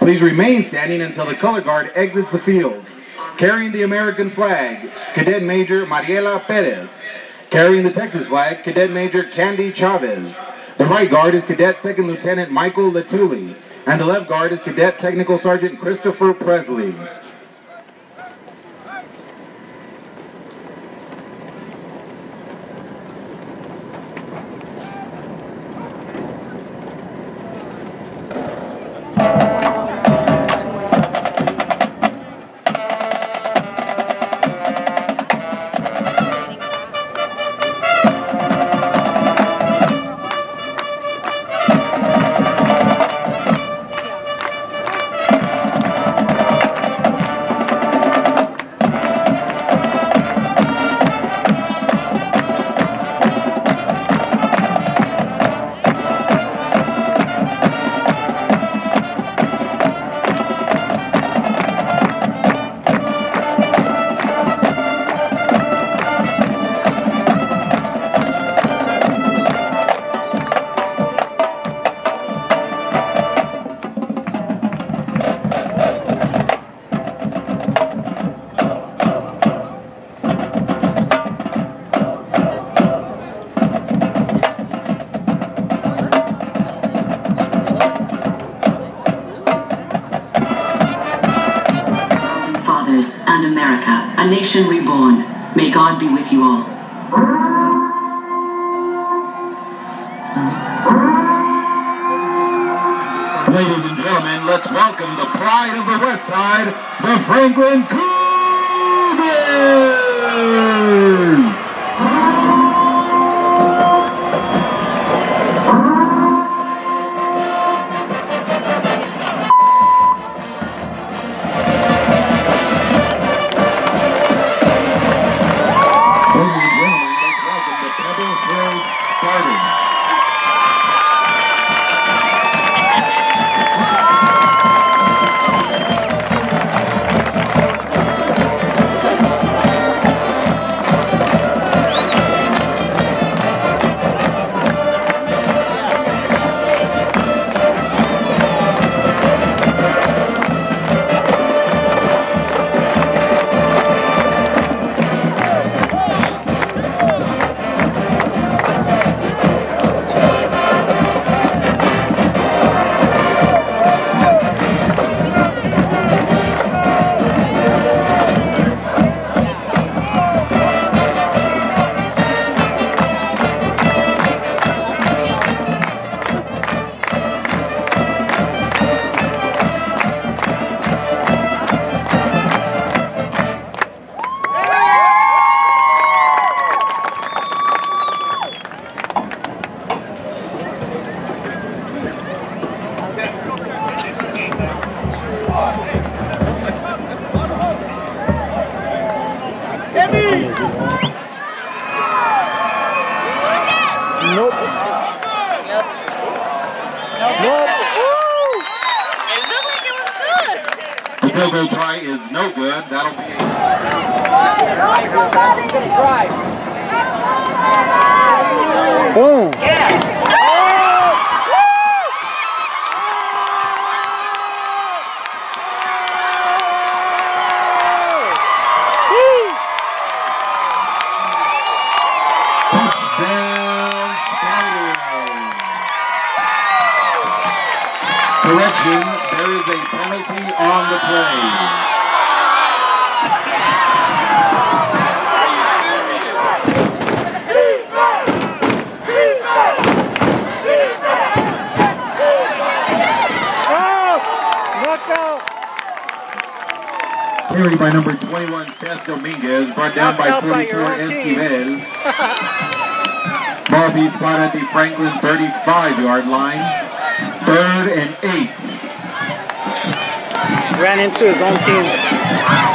Please remain standing until the color guard exits the field. Carrying the American flag, Cadet Major Mariela Perez. Carrying the Texas flag, Cadet Major Candy Chavez. The right guard is Cadet Second Lieutenant Michael Latuli. And the left guard is Cadet Technical Sergeant Christopher Presley. And America, a nation reborn. May God be with you all. Ladies and gentlemen, let's welcome the pride of the West Side, the Franklin Cougars! Nope. Nope. It looked like it was good. The field goal try is no good. That'll be Boom. Yeah. touchdown Spiders. Correction, there is a penalty on the play. Carried by number 21, Seth Dominguez, brought down by 44, Esquivel. Ball be spot at the Franklin 35-yard line. 3rd and 8. Ran into his own team.